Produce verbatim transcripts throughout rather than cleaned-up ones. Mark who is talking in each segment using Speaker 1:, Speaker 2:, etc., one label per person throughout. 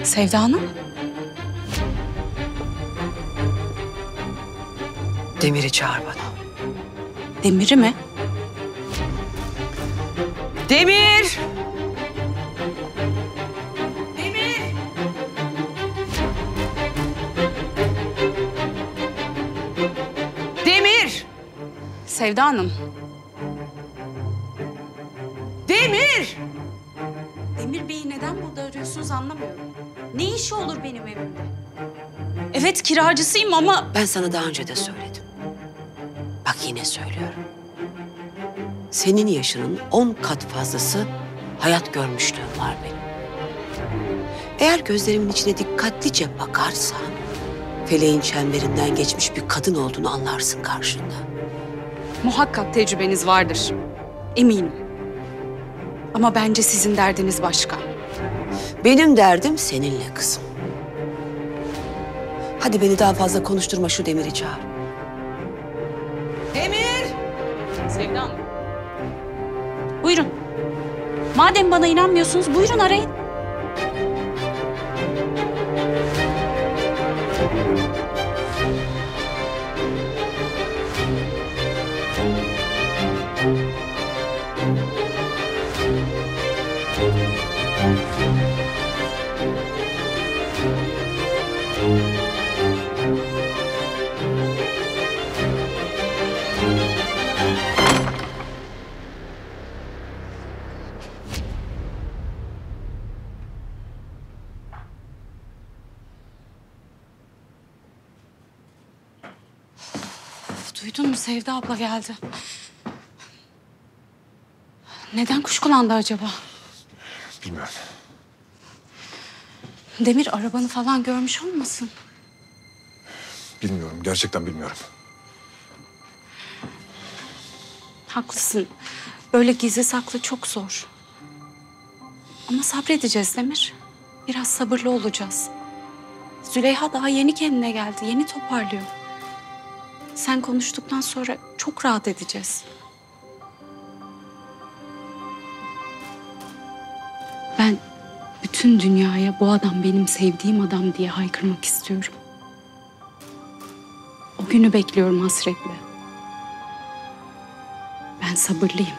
Speaker 1: Sevda Hanım?
Speaker 2: Demir'i çağır bana.
Speaker 1: Demir'i mi?
Speaker 2: Demir! Demir! Demir!
Speaker 1: Sevda Hanım.
Speaker 2: Demir!
Speaker 1: Demir Bey'i neden burada arıyorsunuz anlamıyorum. Ne işi olur benim evimde? Evet kiracısıyım ama...
Speaker 2: Ben sana daha önce de söyledim. Bak yine söylüyorum. Senin yaşının on kat fazlası hayat görmüşlüğüm var benim. Eğer gözlerimin içine dikkatlice bakarsan... feleğin çemberinden geçmiş bir kadın olduğunu anlarsın karşında.
Speaker 1: Muhakkak tecrübeniz vardır. Eminim. Ama bence sizin derdiniz başka.
Speaker 2: Benim derdim seninle kızım. Hadi beni daha fazla konuşturma, şu Demir'i çağır. Demir!
Speaker 1: Sevda Hanım. Buyurun. Madem bana inanmıyorsunuz buyurun arayın. Duydun mu? Sevda abla geldi. Neden kuşkulandı acaba?
Speaker 3: Bilmiyorum.
Speaker 1: Demir arabanı falan görmüş olmasın?
Speaker 3: Bilmiyorum. Gerçekten bilmiyorum.
Speaker 1: Haklısın. Böyle gizli saklı çok zor. Ama sabredeceğiz Demir. Biraz sabırlı olacağız. Züleyha daha yeni kendine geldi. Yeni toparlıyor. Sen konuştuktan sonra çok rahat edeceğiz. Ben bütün dünyaya bu adam benim sevdiğim adam diye haykırmak istiyorum. O günü bekliyorum hasretle. Ben sabırlıyım.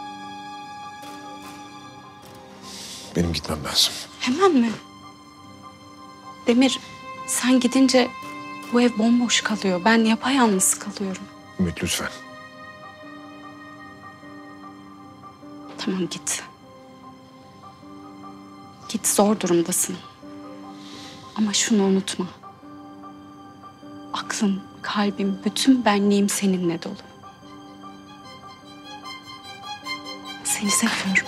Speaker 3: Benim gitmem lazım.
Speaker 1: Hemen mi? Demir, sen gidince bu ev bomboş kalıyor. Ben yapayalnız kalıyorum.
Speaker 3: Ümit lütfen.
Speaker 1: Tamam git. Git, zor durumdasın. Ama şunu unutma. Aklım, kalbim, bütün benliğim seninle dolu. Seni seviyorum.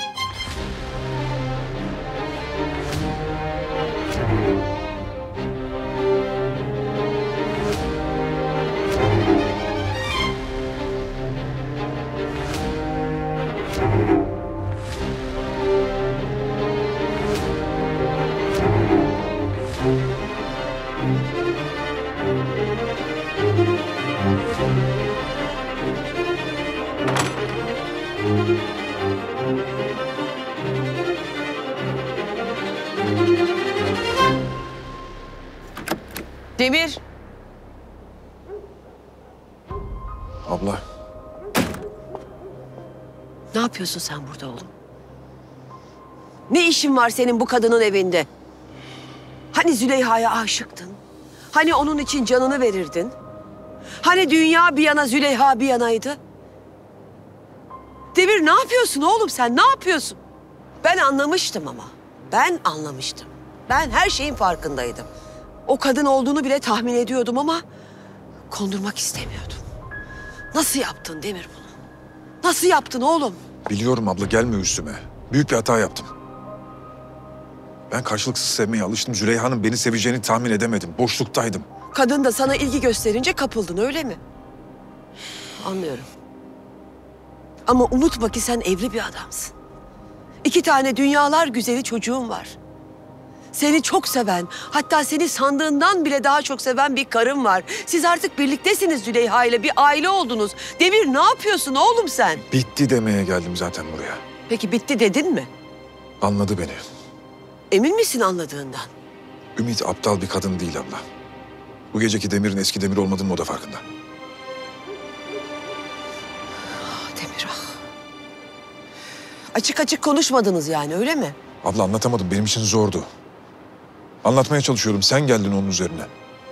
Speaker 2: Demir!
Speaker 3: Abla.
Speaker 2: Ne yapıyorsun sen burada oğlum? Ne işin var senin bu kadının evinde? Hani Züleyha'ya aşıktın? Hani onun için canını verirdin? Hani dünya bir yana, Züleyha bir yanaydı? Demir, ne yapıyorsun oğlum sen? Ne yapıyorsun? Ben anlamıştım ama. Ben anlamıştım. Ben her şeyin farkındaydım. O kadın olduğunu bile tahmin ediyordum ama kondurmak istemiyordum. Nasıl yaptın Demir bunu? Nasıl yaptın oğlum?
Speaker 3: Biliyorum abla, gelme üstüme. Büyük bir hata yaptım. Ben karşılıksız sevmeye alıştım. Züleyha'nın beni seveceğini tahmin edemedim. Boşluktaydım.
Speaker 2: Kadın da sana ilgi gösterince kapıldın, öyle mi? Anlıyorum. Ama unutma ki sen evli bir adamsın. İki tane dünyalar güzeli çocuğun var. Seni çok seven, hatta seni sandığından bile daha çok seven bir karın var. Siz artık birliktesiniz Züleyha ile, bir aile oldunuz. Demir, ne yapıyorsun oğlum sen?
Speaker 3: Bitti demeye geldim zaten buraya.
Speaker 2: Peki bitti dedin mi?
Speaker 3: Anladı beni.
Speaker 2: Emin misin anladığından?
Speaker 3: Ümit aptal bir kadın değil abla. Bu geceki Demir'in eski Demir olmadığının o da farkında.
Speaker 2: Ah Demir ah. Açık açık konuşmadınız yani öyle mi?
Speaker 3: Abla anlatamadım, benim için zordu. Anlatmaya çalışıyorum, sen geldin onun üzerine.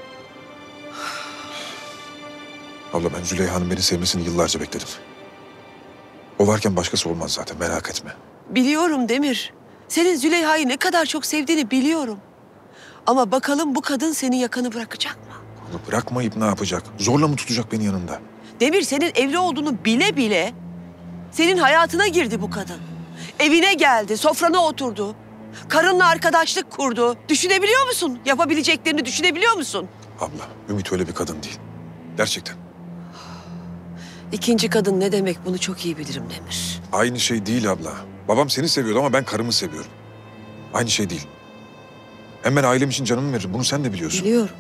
Speaker 3: Abla ben Züleyha'nın beni sevmesini yıllarca bekledim. O varken başkası olmaz zaten, merak etme.
Speaker 2: Biliyorum Demir. Senin Züleyha'yı ne kadar çok sevdiğini biliyorum. Ama bakalım bu kadın senin yakanı bırakacak mı?
Speaker 3: Abla bırakmayıp ne yapacak? Zorla mı tutacak beni yanında?
Speaker 2: Demir senin evli olduğunu bile bile senin hayatına girdi bu kadın. Evine geldi, sofrana oturdu. Karınla arkadaşlık kurdu. Düşünebiliyor musun? Yapabileceklerini düşünebiliyor musun?
Speaker 3: Abla, Ümit öyle bir kadın değil. Gerçekten.
Speaker 2: İkinci kadın ne demek bunu çok iyi bilirim Demir.
Speaker 3: Aynı şey değil abla. Babam seni seviyordu ama ben karımı seviyorum. Aynı şey değil. Hem ben ailem için canımı veririm. Bunu sen de biliyorsun.
Speaker 2: Biliyorum.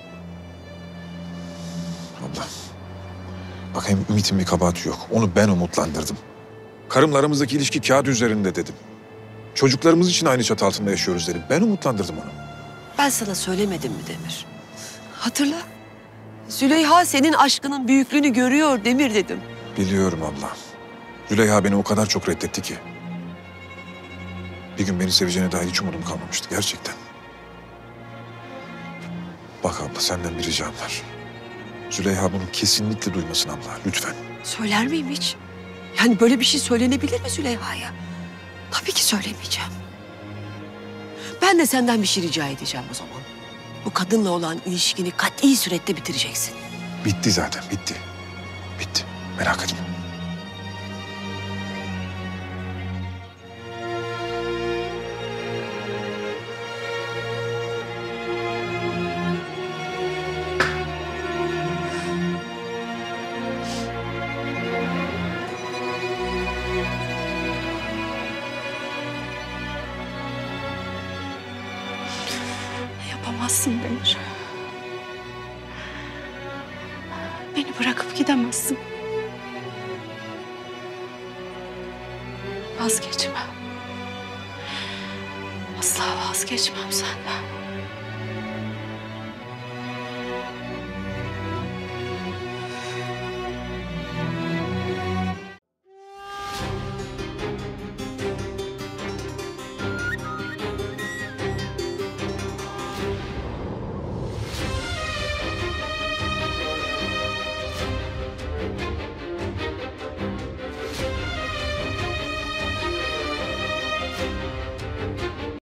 Speaker 3: Abla. Bak hem Ümit'in bir kabahati yok. Onu ben umutlandırdım. Karımla aramızdaki ilişki kağıt üzerinde dedim. Çocuklarımız için aynı çatı altında yaşıyoruz dedim. Ben umutlandırdım onu.
Speaker 2: Ben sana söylemedim mi Demir? Hatırla. Züleyha senin aşkının büyüklüğünü görüyor Demir dedim.
Speaker 3: Biliyorum abla. Züleyha beni o kadar çok reddetti ki. Bir gün beni seveceğine dair hiç umudum kalmamıştı gerçekten. Bak abla senden bir ricam var. Züleyha bunu kesinlikle duymasın abla lütfen.
Speaker 2: Söyler miyim hiç? Yani böyle bir şey söylenebilir mi Züleyha'ya? Tabii ki söylemeyeceğim. Ben de senden bir şey rica edeceğim o zaman. Bu kadınla olan ilişkini kat'i surette bitireceksin.
Speaker 3: Bitti zaten bitti. Bitti merak etme.
Speaker 1: Yapamazsın Demir. Beni bırakıp gidemezsin. Vazgeçmem. Asla vazgeçmem senden.